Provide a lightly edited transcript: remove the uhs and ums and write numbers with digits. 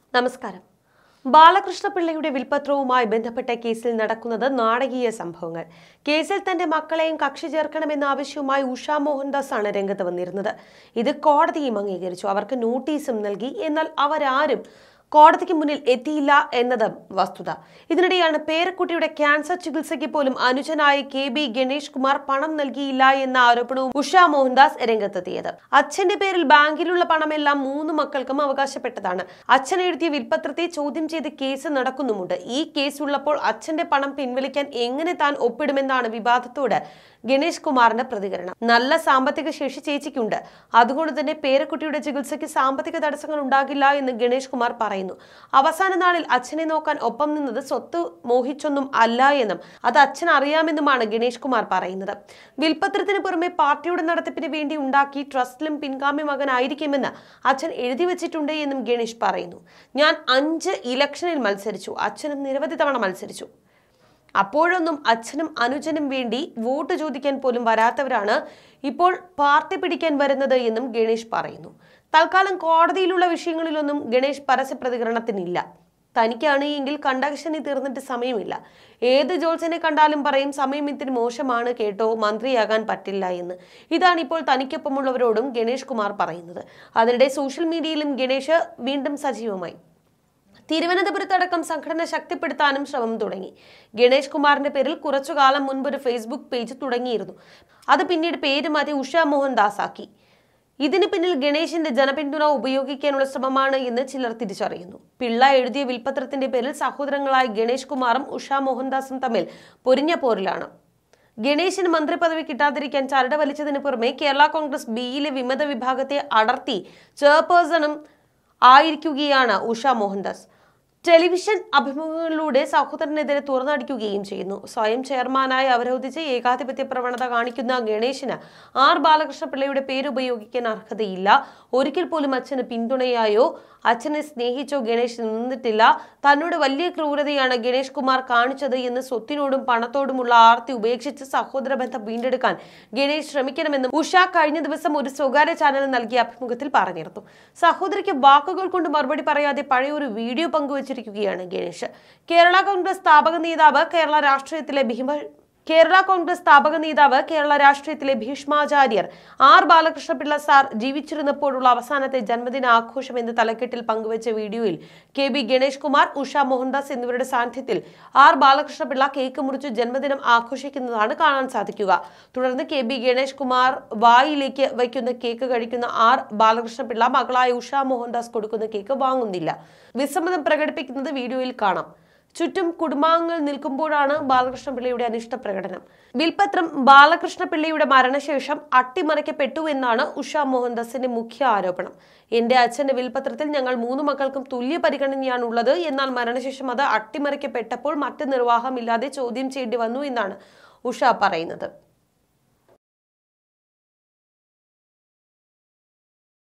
നമസ്കാരം. ബാലകൃഷ്ണ പിള്ളയുടെ വിൽപത്രവുമായി ബന്ധപ്പെട്ട കേസിൽ നടക്കുന്നത് നാടകീയ സംഭവങ്ങൾ. കേസിൽ തന്റെ മക്കളെയും കക്ഷി ചേർക്കണമെന്ന ആവശ്യവുമായി ഉഷ മോഹൻദാസ് ആണ് രംഗത്ത് വന്നിരുന്നത്. ഇത് കോടതിയും അംഗീകരിച്ചു. അവർക്ക് നോട്ടീസും നൽകി. എന്നാൽ അവരാരും കോടതിക്ക് മുന്നിൽ എത്തിയില്ല എന്നത് വസ്തുത. ഇതിനിടെയാണ് പേരക്കുട്ടിയുടെ ക്യാൻസർ ചികിത്സയ്ക്ക് പോലും അനുജനായ K B ഗണേഷ് കുമാർ പണം നൽകിയില്ല എന്ന ആരോപണവും ഉഷ മോഹൻദാസ് രംഗത്തെത്തിയത്. അച്ഛന്റെ പേരിൽ ബാങ്കിലുള്ള പണമെല്ലാം 3 മക്കൾക്കും അവകാശപ്പെട്ടതാണ്. അച്ഛൻ എഴുതിയ വിൽപത്രത്തെ ചോദ്യം ചെയ്ത് കേസ് നടക്കുന്നുമുണ്ട്. ഈ കേസ് ഉള്ളപ്പോൾ അച്ഛന്റെ പണം പിൻവലിക്കാൻ എങ്ങനെ താൻ ഒപ്പിടുമെന്നാണ് വിവാദത്തോട് ഗണേഷ് കുമാറിന്റെ പ്രതികരണം. നല്ല സാമ്പത്തിക ശേഷി ചേച്ചിക്കുണ്ട്. അതുകൊണ്ട് തന്നെ പേരക്കുട്ടിയുടെ ചികിത്സയ്ക്ക് സാമ്പത്തിക തടസ്സങ്ങൾ ഉണ്ടാകില്ല എന്ന് ഗണേഷ് കുമാർ പറയുന്നു. അവസാന നാളിൽ അച്ഛനെ നോക്കാൻ ഒപ്പം നിന്നത് സ്വത്ത് മോഹിച്ചൊന്നും അല്ല എന്നും അത് അച്ഛൻ അറിയാമെന്നുമാണ് ഗണേഷ് കുമാർ പറയുന്നത്. വിൽപത്രത്തിന് പുറമെ പാർട്ടിയുടെ നടത്തിപ്പിന് വേണ്ടി ഉണ്ടാക്കി ട്രസ്റ്റിലും പിൻഗാമി മകനായിരിക്കുമെന്ന് അച്ഛൻ എഴുതി വെച്ചിട്ടുണ്ട് എന്നും ഗണേഷ് പറയുന്നു. ഞാൻ 5 ഇലക്ഷനിൽ മത്സരിച്ചു. അച്ഛനും നിരവധി തവണ മത്സരിച്ചു. അപ്പോഴൊന്നും അച്ഛനും അനുജനും വേണ്ടി വോട്ട് ചോദിക്കാൻ പോലും വരാത്തവരാണ് ഇപ്പോൾ പാർട്ടി പിടിക്കാൻ വരുന്നത് എന്നും ഗണേഷ് പറയുന്നു. തൽക്കാലം കോടതിയിലുള്ള വിഷയങ്ങളിലൊന്നും ഗണേഷ് പരസ്യ പ്രതികരണത്തിനില്ല. തനിക്കാണ് എങ്കിൽ കണ്ടക്ഷനി തീർന്നിട്ട് സമയമില്ല. ഏത് ജോത്സ്യനെ കണ്ടാലും പറയും സമയം ഇത്തിരി മോശമാണ് കേട്ടോ, മന്ത്രിയാകാൻ പറ്റില്ല എന്ന്. ഇതാണ് ഇപ്പോൾ തനിക്കൊപ്പമുള്ളവരോടും ഗണേഷ് കുമാർ പറയുന്നത്. അതിനിടെ സോഷ്യൽ മീഡിയയിലും ഗണേഷ് വീണ്ടും സജീവമായി. തിരുവനന്തപുരത്തടക്കം സംഘടന ശക്തിപ്പെടുത്താനും ശ്രമം തുടങ്ങി. ഗണേഷ് കുമാറിന്റെ പേരിൽ കുറച്ചുകാലം മുൻപ് ഒരു ഫേസ്ബുക്ക് പേജ് തുടങ്ങിയിരുന്നു. അത് പിന്നീട് പേര് മാറ്റി ഉഷ മോഹൻദാസ് ആക്കി. ഇതിന് പിന്നിൽ ഗണേഷിന്റെ ജനപിന്തുണ ഉപയോഗിക്കാനുള്ള ശ്രമമാണ് എന്ന് ചിലർ തിരിച്ചറിയുന്നു. പിള്ള എഴുതിയ വിൽപത്രത്തിന്റെ പേരിൽ സഹോദരങ്ങളായ ഗണേഷ് കുമാറും ഉഷ മോഹൻദാസും തമ്മിൽ പൊരിഞ്ഞ പോരിലാണ്. ഗണേഷിന് മന്ത്രി പദവി കിട്ടാതിരിക്കാൻ ചരട് വലിച്ചതിന് പുറമെ കേരള കോൺഗ്രസ് ബിയിലെ വിമത വിഭാഗത്തെ അടർത്തി ചെയർപേഴ്സണും ആയിരിക്കുകയാണ് ഉഷ മോഹൻദാസ്. ടെലിവിഷൻ അഭിമുഖങ്ങളിലൂടെ സഹോദരനെതിരെ തുറന്നടിക്കുകയും ചെയ്യുന്നു. സ്വയം ചെയർമാനായി അവരോധിച്ച് ഏകാധിപത്യ പ്രവണത കാണിക്കുന്ന ഗണേഷിന് ബാലകൃഷ്ണ പിള്ളയുടെ പേരുപയോഗിക്കാൻ അർഹതയില്ല. ഒരിക്കൽ പോലും അച്ഛന് പിന്തുണയായോ അച്ഛനെ സ്നേഹിച്ചോ ഗണേഷ് നിന്നിട്ടില്ല. തന്നോട് വലിയ ക്രൂരതയാണ് ഗണേഷ് കുമാർ കാണിച്ചത് എന്ന് സ്വത്തിനോടും പണത്തോടുമുള്ള ആർത്തി ഉപേക്ഷിച്ച് സഹോദര ബന്ധം വീണ്ടെടുക്കാൻ ഗണേഷ് ശ്രമിക്കണമെന്നും ഉഷ കഴിഞ്ഞ ദിവസം ഒരു സ്വകാര്യ ചാനലിന് നൽകിയ അഭിമുഖത്തിൽ പറഞ്ഞിരുന്നു. സഹോദരിക്ക് വാക്കുകൾ കൊണ്ട് മറുപടി പറയാതെ പഴയ ഒരു വീഡിയോ പങ്കുവച്ചിരിക്കുകയാണ് ഗണേഷ്. കേരള കോൺഗ്രസ് സ്ഥാപക നേതാവ് കേരള രാഷ്ട്രീയത്തിലെ ഭീഷ്മാചാര്യർ ബാലകൃഷ്ണ പിള്ള സാർ ജീവിച്ചിരുന്നപ്പോഴുള്ള അവസാനത്തെ ജന്മദിന ആഘോഷം എന്ന തലക്കെട്ടിൽ പങ്കുവച്ച വീഡിയോയിൽ K B ഗണേഷ് കുമാർ, ഉഷ മോഹൻദാസ് എന്നിവരുടെ സാന്നിധ്യത്തിൽ ബാലകൃഷ്ണ പിള്ള കേക്ക് മുറിച്ച് ജന്മദിനം ആഘോഷിക്കുന്നതാണ് കാണാൻ സാധിക്കുക. തുടർന്ന് K B ഗണേഷ് കുമാർ വായിലേക്ക് വയ്ക്കുന്ന കേക്ക് കഴിക്കുന്ന ബാലകൃഷ്ണ പിള്ള മകളായ ഉഷ മോഹൻദാസ് കൊടുക്കുന്ന കേക്ക് വാങ്ങുന്നില്ല. വിസമ്മതം പ്രകടിപ്പിക്കുന്നത് വീഡിയോയിൽ കാണാം. ചുറ്റും കുടുംബാംഗങ്ങൾ നിൽക്കുമ്പോഴാണ് ബാലകൃഷ്ണ പിള്ളയുടെ അനിഷ്ട പ്രകടനം. വിൽപത്രം ബാലകൃഷ്ണ പിള്ളയുടെ മരണശേഷം അട്ടിമറിക്കപ്പെട്ടു എന്നാണ് ഉഷ മോഹൻദാസിന്റെ മുഖ്യ ആരോപണം. എന്റെ അച്ഛന്റെ വിൽപത്രത്തിൽ ഞങ്ങൾ 3 മക്കൾക്കും തുല്യ പരിഗണനയാണുള്ളത്. എന്നാൽ മരണശേഷം അത് അട്ടിമറിക്കപ്പെട്ടപ്പോൾ മറ്റ് നിർവാഹമില്ലാതെ ചോദ്യം ചെയ്യേണ്ടി വന്നു എന്നാണ് ഉഷ പറയുന്നത്.